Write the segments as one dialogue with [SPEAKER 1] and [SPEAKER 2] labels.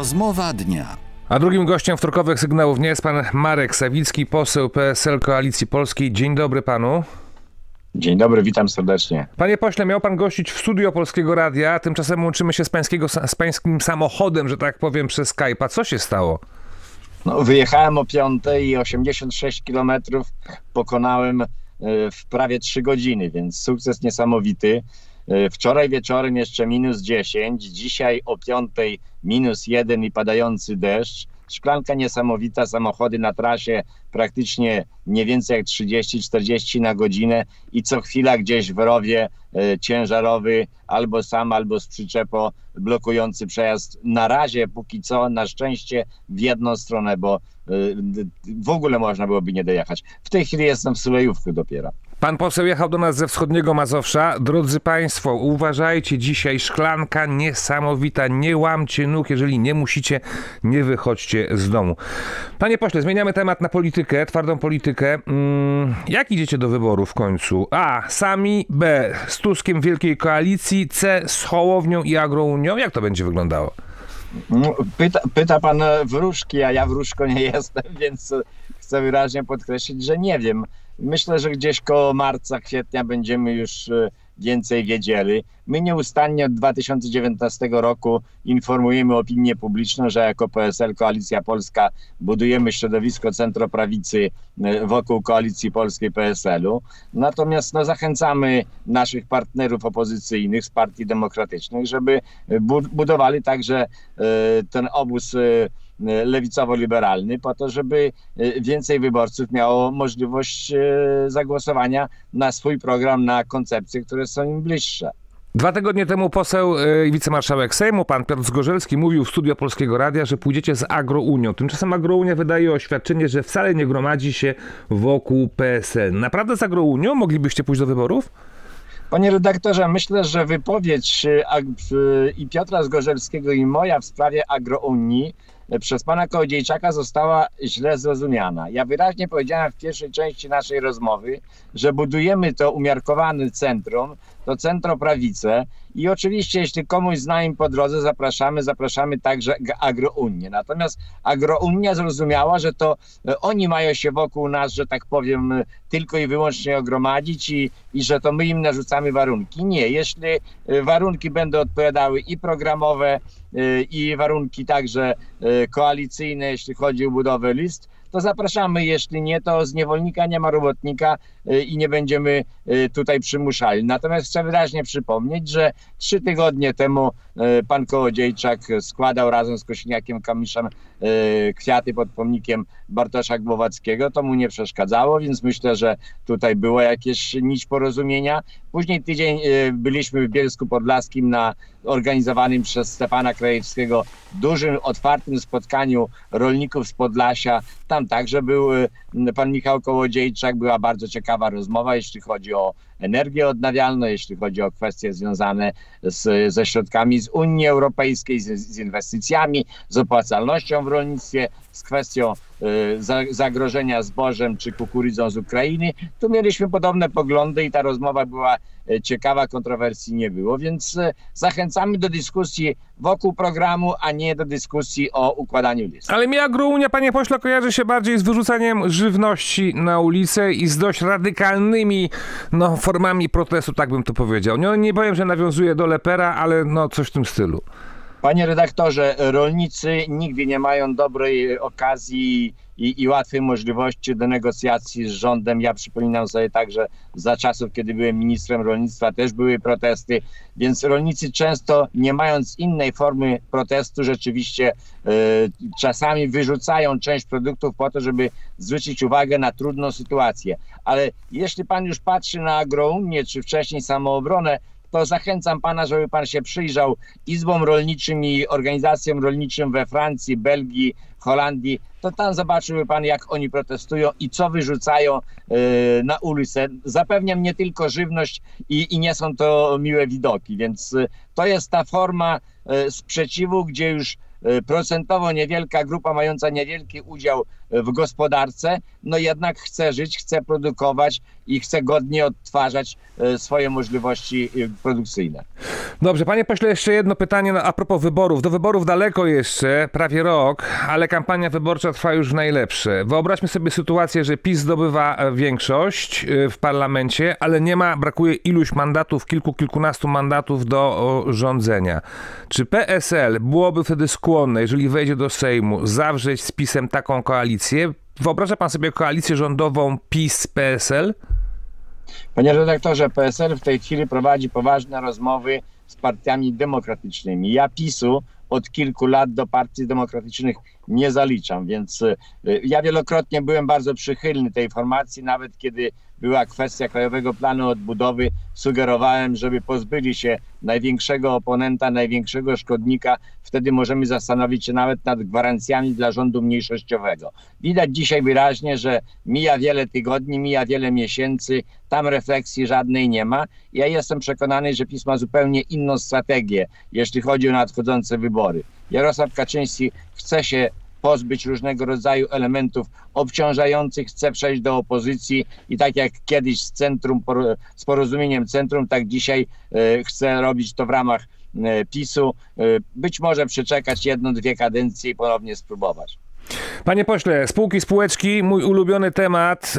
[SPEAKER 1] Rozmowa dnia.
[SPEAKER 2] A drugim gościem wtorkowych sygnałów dnia jest pan Marek Sawicki, poseł PSL Koalicji Polskiej. Dzień dobry panu.
[SPEAKER 3] Dzień dobry, witam serdecznie.
[SPEAKER 2] Panie pośle, miał pan gościć w studio Polskiego Radia, tymczasem łączymy się z pańskim samochodem, że tak powiem, przez Skype'a. Co się stało?
[SPEAKER 3] No, wyjechałem o 5:00 i 86 km pokonałem w prawie 3 godziny, więc sukces niesamowity. Wczoraj wieczorem jeszcze -10, dzisiaj o 5:00 -1 i padający deszcz. Szklanka niesamowita, samochody na trasie praktycznie nie więcej jak 30-40 na godzinę i co chwila gdzieś w rowie ciężarowy albo sam, albo z przyczepo blokujący przejazd. Na razie, póki co, na szczęście w jedną stronę, bo w ogóle można byłoby nie dojechać. W tej chwili jestem w Sulejówku dopiero.
[SPEAKER 2] Pan poseł jechał do nas ze wschodniego Mazowsza. Drodzy państwo, uważajcie, dzisiaj szklanka niesamowita. Nie łamcie nóg, jeżeli nie musicie, nie wychodźcie z domu. Panie pośle, zmieniamy temat na politykę, twardą politykę. Jak idziecie do wyborów w końcu? A, sami, B, z Tuskiem w Wielkiej Koalicji, C, z Hołownią i Agrounią. Jak to będzie wyglądało?
[SPEAKER 3] Pyta pan wróżki, a ja wróżką nie jestem, więc chcę wyraźnie podkreślić, że nie wiem. Myślę, że gdzieś koło marca, kwietnia będziemy już więcej wiedzieli. My nieustannie od 2019 roku informujemy opinię publiczną, że jako PSL Koalicja Polska budujemy środowisko centroprawicy wokół Koalicji Polskiej PSL-u. Natomiast zachęcamy naszych partnerów opozycyjnych z partii demokratycznych, żeby budowali także ten obóz lewicowo-liberalny po to, żeby więcej wyborców miało możliwość zagłosowania na swój program, na koncepcje, które są im bliższe.
[SPEAKER 2] 2 tygodnie temu poseł i wicemarszałek Sejmu, pan Piotr Zgorzelski, mówił w studio Polskiego Radia, że pójdziecie z Agrounią. Tymczasem Agrounia wydaje oświadczenie, że wcale nie gromadzi się wokół PSL. Naprawdę z Agrounią moglibyście pójść do wyborów?
[SPEAKER 3] Panie redaktorze, myślę, że wypowiedź i Piotra Zgorzelskiego, i moja w sprawie Agrounii przez pana Kołodziejczaka została źle zrozumiana. Ja wyraźnie powiedziałem w pierwszej części naszej rozmowy, że budujemy to umiarkowane centrum, to centroprawicę i oczywiście jeśli komuś zna im po drodze zapraszamy także Agrounię. Natomiast Agrounia zrozumiała, że to oni mają się wokół nas, że tak powiem, tylko i wyłącznie ogromadzić i że to my im narzucamy warunki. Nie, jeśli warunki będą odpowiadały i programowe, i warunki także koalicyjne, jeśli chodzi o budowę list, to zapraszamy, jeśli nie, to z niewolnika nie ma robotnika i nie będziemy tutaj przymuszali. Natomiast chcę wyraźnie przypomnieć, że 3 tygodnie temu pan Kołodziejczak składał razem z Kosiniakiem-Kamyszem kwiaty pod pomnikiem Bartosza Głowackiego. To mu nie przeszkadzało, więc myślę, że tutaj było jakieś nić porozumienia. Później tydzień byliśmy w Bielsku Podlaskim na organizowanym przez Stefana Krajewskiego dużym, otwartym spotkaniu rolników z Podlasia. Tam także był pan Michał Kołodziejczak. Była bardzo ciekawa rozmowa, jeśli chodzi o energię odnawialną, jeśli chodzi o kwestie związane ze środkami z Unii Europejskiej, z inwestycjami, z opłacalnością w rolnictwie, z kwestią zagrożenia zbożem czy kukurydzą z Ukrainy. Tu mieliśmy podobne poglądy i ta rozmowa była ciekawa, kontrowersji nie było, więc zachęcamy do dyskusji wokół programu, a nie do dyskusji o układaniu list.
[SPEAKER 2] Ale mi Agrounia, panie pośle, kojarzy się bardziej z wyrzucaniem żywności na ulicę i z dość radykalnymi formami protestu, tak bym to powiedział. Nie powiem, że nawiązuje do Lepera, ale coś w tym stylu.
[SPEAKER 3] Panie redaktorze, rolnicy nigdy nie mają dobrej okazji i łatwej możliwości do negocjacji z rządem. Ja przypominam sobie także za czasów, kiedy byłem ministrem rolnictwa, też były protesty, więc rolnicy często, nie mając innej formy protestu, rzeczywiście czasami wyrzucają część produktów po to, żeby zwrócić uwagę na trudną sytuację. Ale jeśli pan już patrzy na Agrounię, czy wcześniej Samoobronę, to zachęcam pana, żeby pan się przyjrzał izbom rolniczym i organizacjom rolniczym we Francji, Belgii, Holandii, to tam zobaczyłby pan, jak oni protestują i co wyrzucają na ulicę. Zapewniam, nie tylko żywność i nie są to miłe widoki, więc to jest ta forma sprzeciwu, gdzie już procentowo niewielka grupa mająca niewielki udział w gospodarce, no jednak chce żyć, chce produkować i chce godnie odtwarzać swoje możliwości produkcyjne.
[SPEAKER 2] Dobrze, panie pośle, jeszcze jedno pytanie a propos wyborów. Do wyborów daleko jeszcze, prawie rok, ale kampania wyborcza trwa już w najlepsze. Wyobraźmy sobie sytuację, że PiS zdobywa większość w parlamencie, ale brakuje iluś mandatów, kilkunastu mandatów do rządzenia. Czy PSL byłoby wtedy skłonne, jeżeli wejdzie do Sejmu, zawrzeć z PiS-em taką koalicję? Wyobraża pan sobie koalicję rządową PiS-PSL?
[SPEAKER 3] Panie redaktorze, PSL w tej chwili prowadzi poważne rozmowy z partiami demokratycznymi. Ja PiS-u od kilku lat do partii demokratycznych nie zaliczam, więc ja wielokrotnie byłem bardzo przychylny tej formacji, nawet kiedy była kwestia Krajowego Planu Odbudowy, sugerowałem, żeby pozbyli się największego oponenta, największego szkodnika. Wtedy możemy zastanowić się nawet nad gwarancjami dla rządu mniejszościowego. Widać dzisiaj wyraźnie, że mija wiele tygodni, mija wiele miesięcy, tam refleksji żadnej nie ma. Ja jestem przekonany, że PiS ma zupełnie inną strategię, jeśli chodzi o nadchodzące wybory. Jarosław Kaczyński chce się pozbyć różnego rodzaju elementów obciążających, chce przejść do opozycji i tak jak kiedyś z Porozumieniem Centrum, tak dzisiaj chce robić to w ramach PiS-u. Być może przeczekać 1-2 kadencje i ponownie spróbować.
[SPEAKER 2] Panie pośle, spółki, spółeczki, mój ulubiony temat.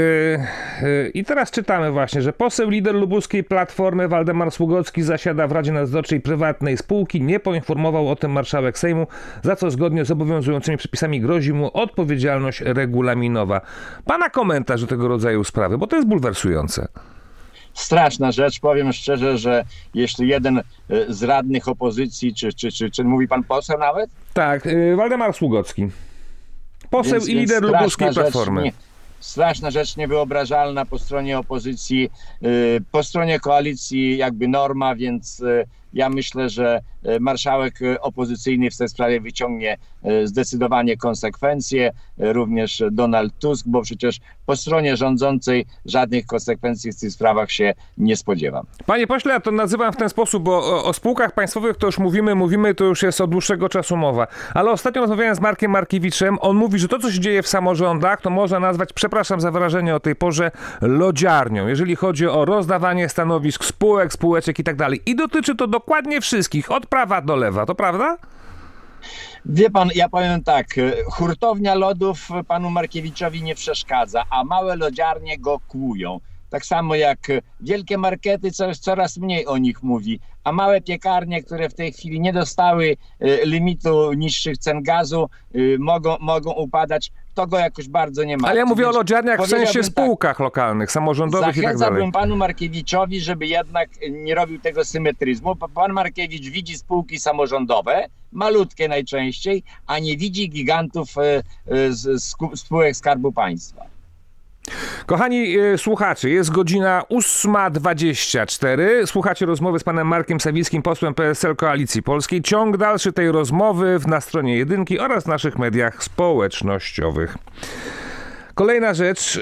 [SPEAKER 2] I teraz czytamy właśnie, że poseł lider lubuskiej Platformy Waldemar Sługocki zasiada w Radzie Nadzorczej prywatnej spółki. Nie poinformował o tym marszałek Sejmu, za co zgodnie z obowiązującymi przepisami grozi mu odpowiedzialność regulaminowa. Pana komentarz do tego rodzaju sprawy, bo to jest bulwersujące.
[SPEAKER 3] Straszna rzecz, powiem szczerze, że jeśli jeden z radnych opozycji, czy mówi pan poseł nawet?
[SPEAKER 2] Tak, Waldemar Sługocki. Poseł i lider lubuskiej Platformy.
[SPEAKER 3] Straszna rzecz, niewyobrażalna po stronie opozycji, po stronie koalicji jakby norma, więc ja myślę, że marszałek opozycyjny w tej sprawie wyciągnie zdecydowanie konsekwencje, również Donald Tusk, bo przecież po stronie rządzącej żadnych konsekwencji w tych sprawach się nie spodziewam.
[SPEAKER 2] Panie pośle, ja to nazywam w ten sposób, bo o spółkach państwowych to już mówimy, to już jest od dłuższego czasu mowa. Ale ostatnio rozmawiałem z Markiem Markiewiczem, on mówi, że to, co się dzieje w samorządach, to można nazwać, przepraszam za wyrażenie o tej porze, lodziarnią, jeżeli chodzi o rozdawanie stanowisk spółek, spółeczek i tak dalej. I dotyczy to dokładnie wszystkich, od prawa do lewa, to prawda?
[SPEAKER 3] Wie pan, ja powiem tak, hurtownia lodów panu Markiewiczowi nie przeszkadza, a małe lodziarnie go kłują. Tak samo jak wielkie markety, coraz mniej o nich mówi, a małe piekarnie, które w tej chwili nie dostały limitu niższych cen gazu, mogą upadać. To go jakoś bardzo nie ma.
[SPEAKER 2] Ale ja mówię o lodziarniach w sensie spółkach lokalnych, samorządowych i tak dalej.
[SPEAKER 3] Zachęcałbym panu Markiewiczowi, żeby jednak nie robił tego symetryzmu. Pan Markiewicz widzi spółki samorządowe, malutkie najczęściej, a nie widzi gigantów spółek Skarbu Państwa.
[SPEAKER 2] Kochani słuchacze, jest godzina 8:24. Słuchacie rozmowy z panem Markiem Sawickim, posłem PSL Koalicji Polskiej. Ciąg dalszy tej rozmowy na stronie Jedynki oraz w naszych mediach społecznościowych. Kolejna rzecz,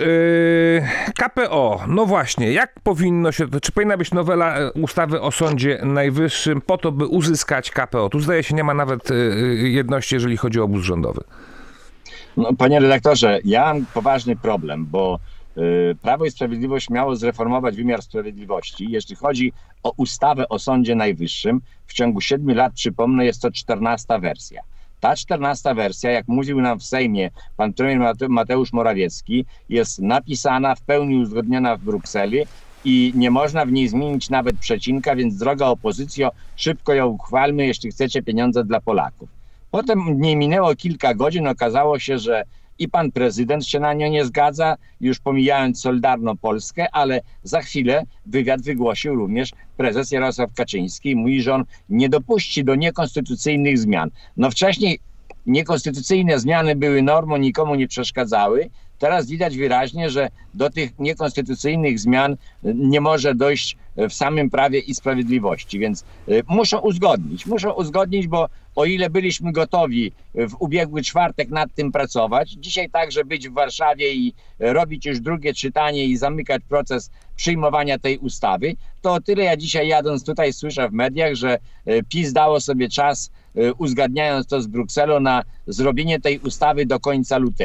[SPEAKER 2] KPO. No właśnie, jak czy powinna być nowela ustawy o Sądzie Najwyższym po to, by uzyskać KPO? Tu zdaje się nie ma nawet jedności, jeżeli chodzi o obóz rządowy.
[SPEAKER 3] No, panie redaktorze, ja mam poważny problem, bo Prawo i Sprawiedliwość miało zreformować wymiar sprawiedliwości. Jeśli chodzi o ustawę o Sądzie Najwyższym, w ciągu 7 lat, przypomnę, jest to 14. wersja. Ta 14. wersja, jak mówił nam w Sejmie pan premier Mateusz Morawiecki, jest napisana, w pełni uzgodniona w Brukseli i nie można w niej zmienić nawet przecinka, więc droga opozycjo, szybko ją uchwalmy, jeśli chcecie pieniądze dla Polaków. Potem nie minęło kilka godzin, okazało się, że i pan prezydent się na nią nie zgadza, już pomijając Solidarną Polskę, ale za chwilę wywiad wygłosił również prezes Jarosław Kaczyński i mówi, że on nie dopuści do niekonstytucyjnych zmian. No wcześniej niekonstytucyjne zmiany były normą, nikomu nie przeszkadzały. Teraz widać wyraźnie, że do tych niekonstytucyjnych zmian nie może dojść w samym Prawie i Sprawiedliwości, więc muszą uzgodnić, bo o ile byliśmy gotowi w ubiegły czwartek nad tym pracować, dzisiaj także być w Warszawie i robić już drugie czytanie i zamykać proces przyjmowania tej ustawy, to o tyle ja dzisiaj jadąc tutaj słyszę w mediach, że PiS dało sobie czas, uzgadniając to z Brukselą, na zrobienie tej ustawy do końca lutego.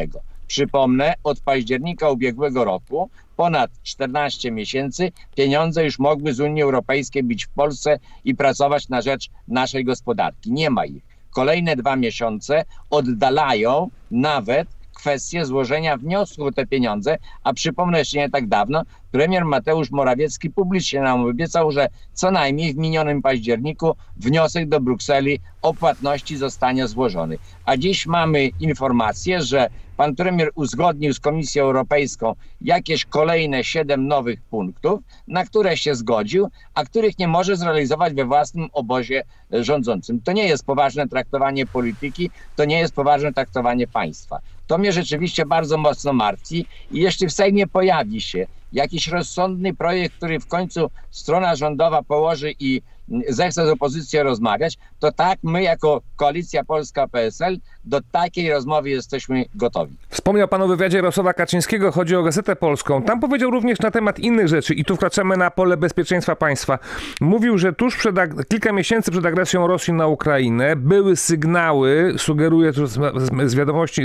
[SPEAKER 3] Przypomnę, od października ubiegłego roku, ponad 14 miesięcy, pieniądze już mogły z Unii Europejskiej być w Polsce i pracować na rzecz naszej gospodarki. Nie ma ich. Kolejne 2 miesiące oddalają nawet kwestię złożenia wniosku o te pieniądze, a przypomnę, jeszcze nie tak dawno premier Mateusz Morawiecki publicznie nam obiecał, że co najmniej w minionym październiku wniosek do Brukseli o płatności zostanie złożony. A dziś mamy informację, że pan premier uzgodnił z Komisją Europejską jakieś kolejne 7 nowych punktów, na które się zgodził, a których nie może zrealizować we własnym obozie rządzącym. To nie jest poważne traktowanie polityki, to nie jest poważne traktowanie państwa. To mnie rzeczywiście bardzo mocno martwi i jeśli w Sejmie pojawi się jakiś rozsądny projekt, który w końcu strona rządowa położy i zechce z opozycją rozmawiać, to tak, my jako Koalicja Polska-PSL do takiej rozmowy jesteśmy gotowi.
[SPEAKER 2] Wspomniał pan o wywiadzie Jarosława Kaczyńskiego, chodzi o Gazetę Polską. Tam powiedział również na temat innych rzeczy i tu wkraczamy na pole bezpieczeństwa państwa. Mówił, że tuż kilka miesięcy przed agresją Rosji na Ukrainę były sygnały, sugeruje to z wiadomości,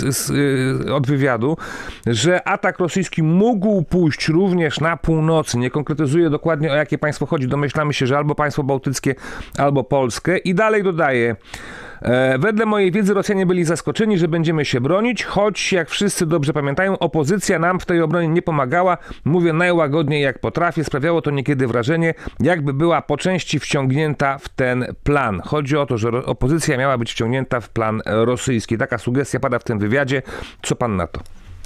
[SPEAKER 2] od wywiadu, że atak rosyjski mógł pójść również na północy. Nie konkretyzuje dokładnie, o jakie państwo chodzi. Domyślamy się, że albo państwo bałtyckie, albo Polskę. I dalej dodaje: wedle mojej wiedzy Rosjanie byli zaskoczeni, że będziemy się bronić, choć jak wszyscy dobrze pamiętają, opozycja nam w tej obronie nie pomagała. Mówię najłagodniej jak potrafię. Sprawiało to niekiedy wrażenie, jakby była po części wciągnięta w ten plan. Chodzi o to, że opozycja miała być wciągnięta w plan rosyjski. Taka sugestia pada w tym wywiadzie. Co pan na to?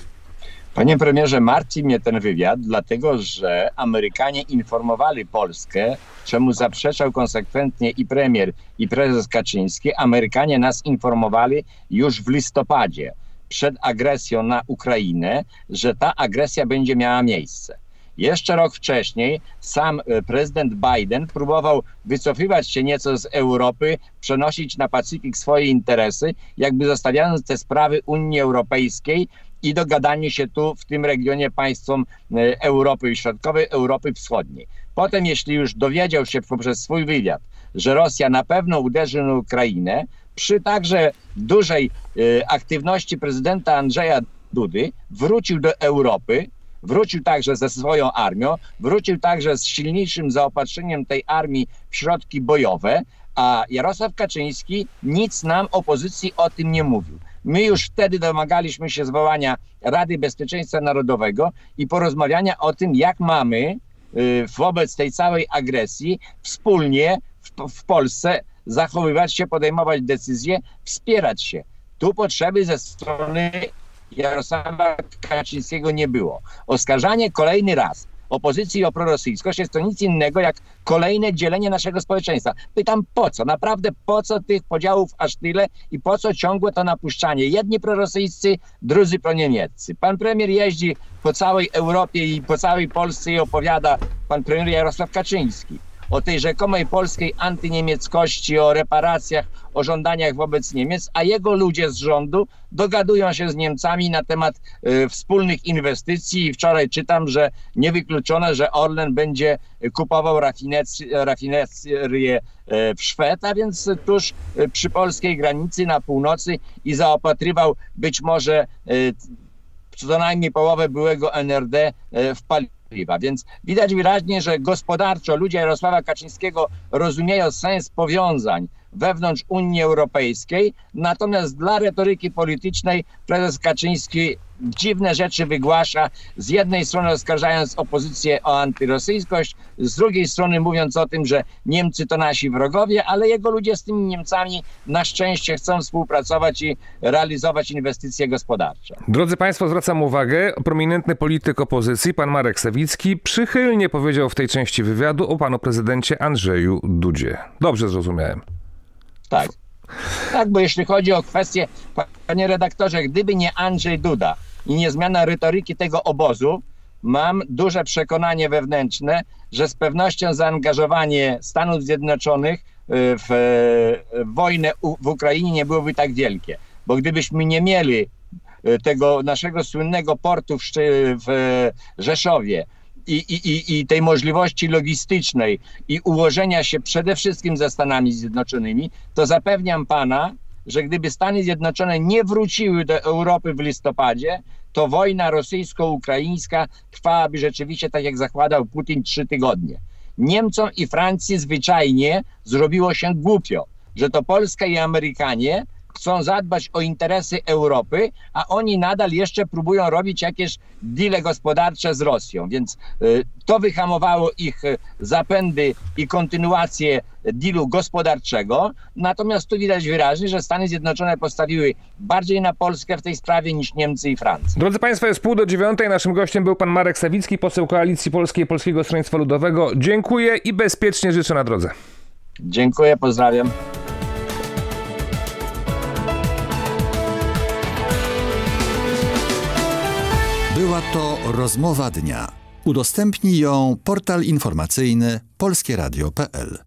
[SPEAKER 3] Panie premierze, martwi mnie ten wywiad, dlatego że Amerykanie informowali Polskę, czemu zaprzeczał konsekwentnie i premier, i prezes Kaczyński. Amerykanie nas informowali już w listopadzie, przed agresją na Ukrainę, że ta agresja będzie miała miejsce. Jeszcze rok wcześniej sam prezydent Biden próbował wycofywać się nieco z Europy, przenosić na Pacyfik swoje interesy, jakby zostawiając te sprawy Unii Europejskiej i dogadanie się tu w tym regionie państwom Europy Środkowej, Europy Wschodniej. Potem, jeśli już dowiedział się poprzez swój wywiad, że Rosja na pewno uderzy na Ukrainę, przy także dużej aktywności prezydenta Andrzeja Dudy, wrócił do Europy, wrócił także ze swoją armią, wrócił także z silniejszym zaopatrzeniem tej armii w środki bojowe, a Jarosław Kaczyński nic nam, opozycji, o tym nie mówił. My już wtedy domagaliśmy się zwołania Rady Bezpieczeństwa Narodowego i porozmawiania o tym, jak mamy wobec tej całej agresji wspólnie w Polsce zachowywać się, podejmować decyzje, wspierać się. Tu potrzeby ze strony Jarosława Kaczyńskiego nie było. Oskarżanie kolejny raz opozycji o prorosyjskość jest to nic innego jak kolejne dzielenie naszego społeczeństwa. Pytam, po co? Naprawdę po co tych podziałów aż tyle i po co ciągłe to napuszczanie? Jedni prorosyjscy, drudzy proniemieccy. Pan premier jeździ po całej Europie i po całej Polsce i opowiada, pan premier Jarosław Kaczyński, o tej rzekomej polskiej antyniemieckości, o reparacjach, o żądaniach wobec Niemiec, a jego ludzie z rządu dogadują się z Niemcami na temat wspólnych inwestycji i wczoraj czytam, że niewykluczone, że Orlen będzie kupował rafinerię w Szwed, a więc tuż przy polskiej granicy na północy i zaopatrywał być może co najmniej połowę byłego NRD w paliwa. Więc widać wyraźnie, że gospodarczo ludzie Jarosława Kaczyńskiego rozumieją sens powiązań wewnątrz Unii Europejskiej, natomiast dla retoryki politycznej prezes Kaczyński dziwne rzeczy wygłasza, z jednej strony oskarżając opozycję o antyrosyjskość, z drugiej strony mówiąc o tym, że Niemcy to nasi wrogowie, ale jego ludzie z tymi Niemcami na szczęście chcą współpracować i realizować inwestycje gospodarcze.
[SPEAKER 2] Drodzy Państwo, zwracam uwagę, prominentny polityk opozycji, pan Marek Sawicki, przychylnie powiedział w tej części wywiadu o panu prezydencie Andrzeju Dudzie. Dobrze zrozumiałem.
[SPEAKER 3] Tak. Tak, bo jeśli chodzi o kwestię, panie redaktorze, gdyby nie Andrzej Duda i nie zmiana retoryki tego obozu, mam duże przekonanie wewnętrzne, że z pewnością zaangażowanie Stanów Zjednoczonych w wojnę w Ukrainie nie byłoby tak wielkie. Bo gdybyśmy nie mieli tego naszego słynnego portu w Rzeszowie, i tej możliwości logistycznej i ułożenia się przede wszystkim ze Stanami Zjednoczonymi, to zapewniam pana, że gdyby Stany Zjednoczone nie wróciły do Europy w listopadzie, to wojna rosyjsko-ukraińska trwałaby rzeczywiście, tak jak zakładał Putin, 3 tygodnie. Niemcom i Francji zwyczajnie zrobiło się głupio, że to Polska i Amerykanie chcą zadbać o interesy Europy, a oni nadal jeszcze próbują robić jakieś deale gospodarcze z Rosją. Więc to wyhamowało ich zapędy i kontynuację dealu gospodarczego. Natomiast tu widać wyraźnie, że Stany Zjednoczone postawiły bardziej na Polskę w tej sprawie niż Niemcy i Francja.
[SPEAKER 2] Drodzy Państwo, jest 8:30. Naszym gościem był pan Marek Sawicki, poseł Koalicji Polskiej i Polskiego Stronnictwa Ludowego. Dziękuję i bezpiecznie życzę na drodze.
[SPEAKER 3] Dziękuję, pozdrawiam.
[SPEAKER 1] Była to rozmowa dnia. Udostępnij ją portal informacyjny polskieradio.pl.